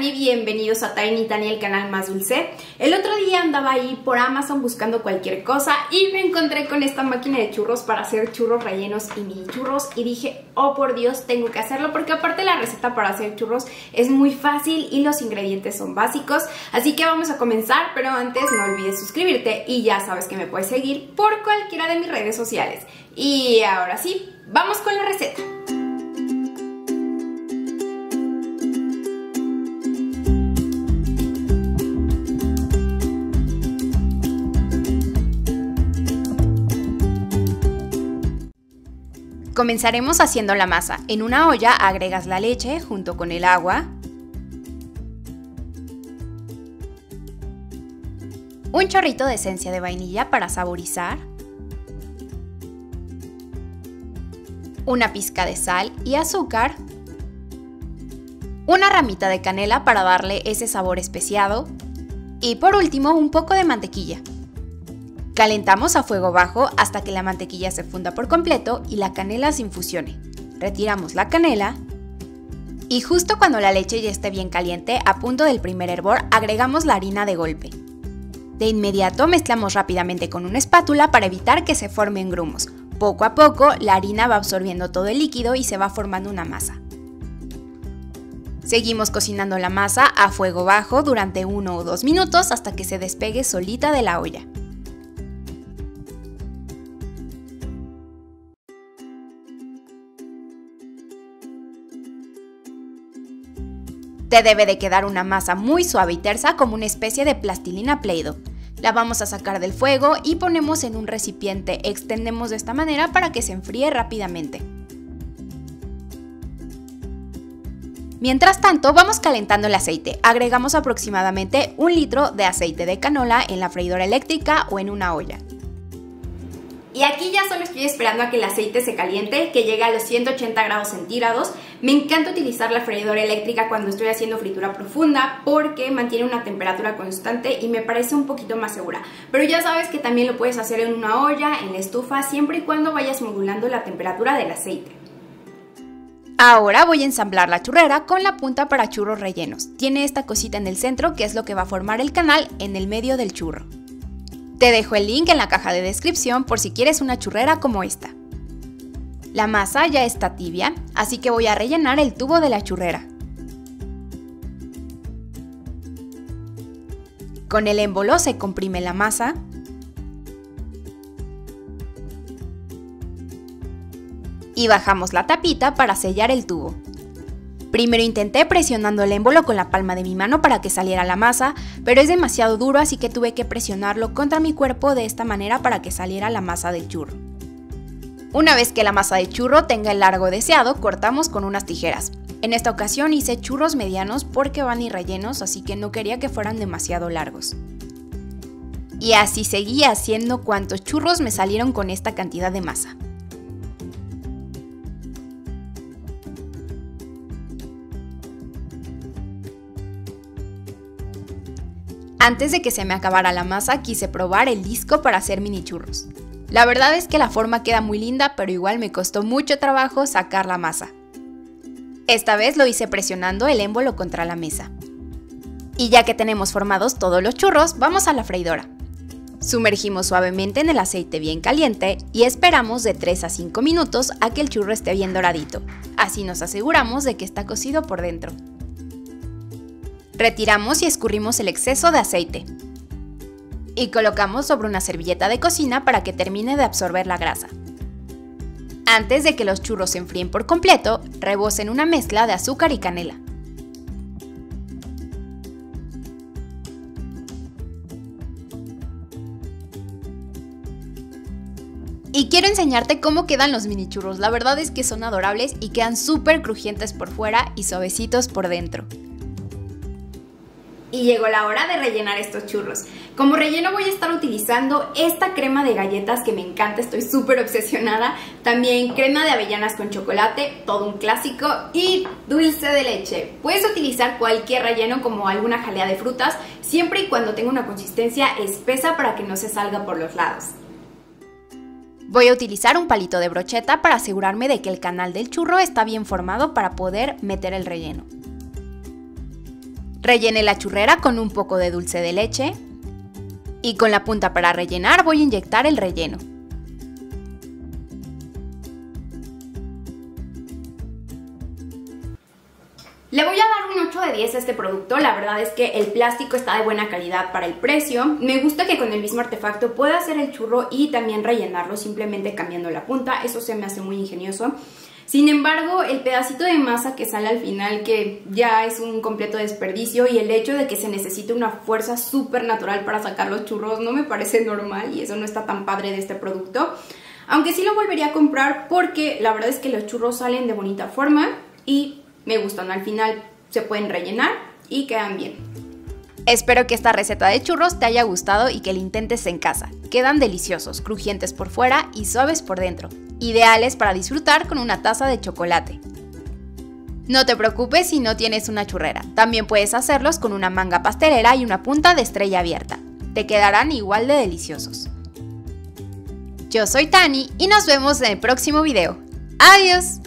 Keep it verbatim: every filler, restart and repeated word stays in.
están y bienvenidos a Tiny Tani, el canal más dulce. El otro día andaba ahí por Amazon buscando cualquier cosa y me encontré con esta máquina de churros para hacer churros rellenos y mini churros y dije, oh por Dios, tengo que hacerlo porque aparte la receta para hacer churros es muy fácil y los ingredientes son básicos. Así que vamos a comenzar, pero antes no olvides suscribirte y ya sabes que me puedes seguir por cualquiera de mis redes sociales. Y ahora sí, vamos con la receta. Comenzaremos haciendo la masa. En una olla agregas la leche junto con el agua, un chorrito de esencia de vainilla para saborizar, una pizca de sal y azúcar, una ramita de canela para darle ese sabor especiado y por último un poco de mantequilla. Calentamos a fuego bajo hasta que la mantequilla se funda por completo y la canela se infusione. Retiramos la canela y justo cuando la leche ya esté bien caliente, a punto del primer hervor, agregamos la harina de golpe. De inmediato mezclamos rápidamente con una espátula para evitar que se formen grumos. Poco a poco la harina va absorbiendo todo el líquido y se va formando una masa. Seguimos cocinando la masa a fuego bajo durante uno o dos minutos hasta que se despegue solita de la olla. Te debe de quedar una masa muy suave y tersa como una especie de plastilina Play-Doh. La vamos a sacar del fuego y ponemos en un recipiente, extendemos de esta manera para que se enfríe rápidamente. Mientras tanto vamos calentando el aceite, agregamos aproximadamente un litro de aceite de canola en la freidora eléctrica o en una olla. Y aquí ya solo estoy esperando a que el aceite se caliente, que llegue a los ciento ochenta grados centígrados. Me encanta utilizar la freidora eléctrica cuando estoy haciendo fritura profunda porque mantiene una temperatura constante y me parece un poquito más segura. Pero ya sabes que también lo puedes hacer en una olla, en la estufa, siempre y cuando vayas modulando la temperatura del aceite. Ahora voy a ensamblar la churrera con la punta para churros rellenos. Tiene esta cosita en el centro que es lo que va a formar el canal en el medio del churro. Te dejo el link en la caja de descripción por si quieres una churrera como esta. La masa ya está tibia, así que voy a rellenar el tubo de la churrera. Con el émbolo se comprime la masa y bajamos la tapita para sellar el tubo. Primero intenté presionando el émbolo con la palma de mi mano para que saliera la masa, pero es demasiado duro así que tuve que presionarlo contra mi cuerpo de esta manera para que saliera la masa del churro. Una vez que la masa de churro tenga el largo deseado, cortamos con unas tijeras. En esta ocasión hice churros medianos porque van irrellenos, así que no quería que fueran demasiado largos. Y así seguí haciendo cuantos churros me salieron con esta cantidad de masa. Antes de que se me acabara la masa, quise probar el disco para hacer mini churros. La verdad es que la forma queda muy linda, pero igual me costó mucho trabajo sacar la masa. Esta vez lo hice presionando el émbolo contra la mesa. Y ya que tenemos formados todos los churros, vamos a la freidora. Sumergimos suavemente en el aceite bien caliente y esperamos de tres a cinco minutos a que el churro esté bien doradito. Así nos aseguramos de que está cocido por dentro. Retiramos y escurrimos el exceso de aceite y colocamos sobre una servilleta de cocina para que termine de absorber la grasa. Antes de que los churros se enfríen por completo, rebocen una mezcla de azúcar y canela. Y quiero enseñarte cómo quedan los mini churros. La verdad es que son adorables y quedan súper crujientes por fuera y suavecitos por dentro. Y llegó la hora de rellenar estos churros. Como relleno voy a estar utilizando esta crema de galletas que me encanta, estoy súper obsesionada. También crema de avellanas con chocolate, todo un clásico, y dulce de leche. Puedes utilizar cualquier relleno como alguna jalea de frutas, siempre y cuando tenga una consistencia espesa para que no se salga por los lados. Voy a utilizar un palito de brocheta para asegurarme de que el canal del churro está bien formado para poder meter el relleno. Rellene la churrera con un poco de dulce de leche y con la punta para rellenar voy a inyectar el relleno. Le voy a dar un ocho de diez a este producto, la verdad es que el plástico está de buena calidad para el precio. Me gusta que con el mismo artefacto pueda hacer el churro y también rellenarlo simplemente cambiando la punta, eso se me hace muy ingenioso. Sin embargo, el pedacito de masa que sale al final, que ya es un completo desperdicio, y el hecho de que se necesite una fuerza súper natural para sacar los churros no me parece normal y eso no está tan padre de este producto. Aunque sí lo volvería a comprar porque la verdad es que los churros salen de bonita forma y me gustan, al final se pueden rellenar y quedan bien. Espero que esta receta de churros te haya gustado y que la intentes en casa. Quedan deliciosos, crujientes por fuera y suaves por dentro. Ideales para disfrutar con una taza de chocolate. No te preocupes si no tienes una churrera. También puedes hacerlos con una manga pastelera y una punta de estrella abierta. Te quedarán igual de deliciosos. Yo soy Tani y nos vemos en el próximo video. ¡Adiós!